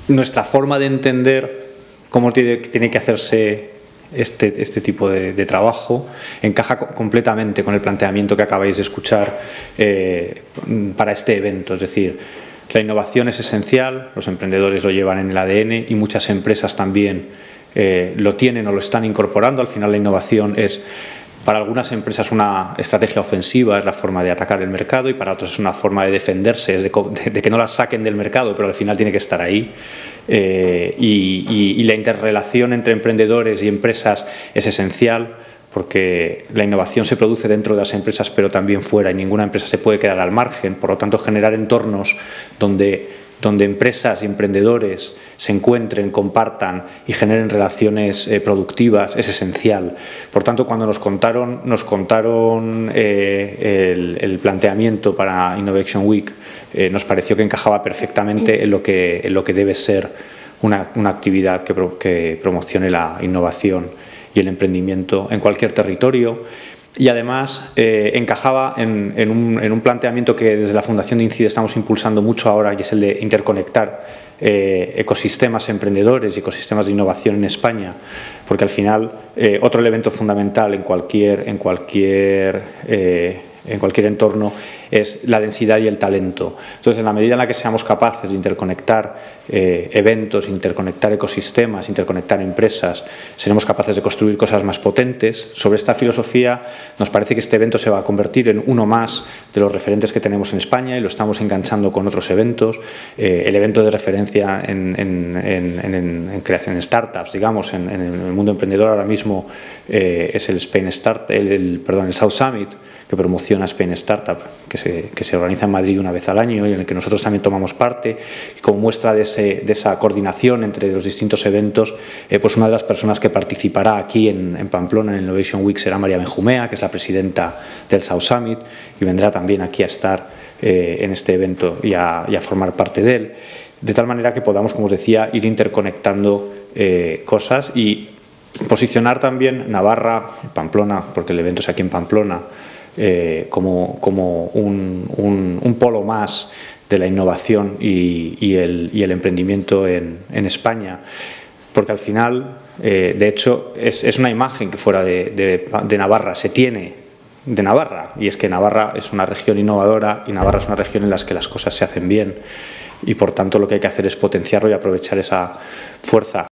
nuestra forma de entender cómo tiene que hacerse este tipo de trabajo encaja completamente con el planteamiento que acabáis de escuchar para este evento. Es decir, la innovación es esencial, los emprendedores lo llevan en el ADN y muchas empresas también lo tienen o lo están incorporando. Al final la innovación es, para algunas empresas, una estrategia ofensiva, es la forma de atacar el mercado, y para otras es una forma de defenderse, es de que no las saquen del mercado, pero al final tiene que estar ahí. Y la interrelación entre emprendedores y empresas es esencial, porque la innovación se produce dentro de las empresas, pero también fuera, y ninguna empresa se puede quedar al margen. Por lo tanto, generar entornos donde empresas y emprendedores se encuentren, compartan y generen relaciones productivas es esencial. Por tanto, cuando nos contaron el planteamiento para Innovation Week, nos pareció que encajaba perfectamente en lo que debe ser una actividad que promocione la innovación y el emprendimiento en cualquier territorio. Y además encajaba en un planteamiento que desde la Fundación de INCIDE estamos impulsando mucho ahora, y es el de interconectar ecosistemas emprendedores y ecosistemas de innovación en España, porque al final otro elemento fundamental en cualquier entorno es la densidad y el talento. Entonces, en la medida en la que seamos capaces de interconectar eventos, interconectar ecosistemas, interconectar empresas, seremos capaces de construir cosas más potentes. Sobre esta filosofía nos parece que este evento se va a convertir en uno más de los referentes que tenemos en España, y lo estamos enganchando con otros eventos. El evento de referencia en creación de startups, digamos, en el mundo emprendedor ahora mismo es el South Summit, que promociona Spain Startup, que se organiza en Madrid una vez al año y en el que nosotros también tomamos parte. Y como muestra de esa coordinación entre los distintos eventos, pues una de las personas que participará aquí en Pamplona en Innovation Week será María Benjumea, que es la presidenta del South Summit, y vendrá también aquí a estar en este evento y a formar parte de él. De tal manera que podamos, como os decía, ir interconectando cosas y posicionar también Navarra, Pamplona, porque el evento es aquí en Pamplona, como un polo más de la innovación y el emprendimiento en España, porque al final, de hecho, es una imagen que fuera de Navarra se tiene de Navarra, y es que Navarra es una región innovadora y Navarra es una región en la que las cosas se hacen bien, y por tanto lo que hay que hacer es potenciarlo y aprovechar esa fuerza.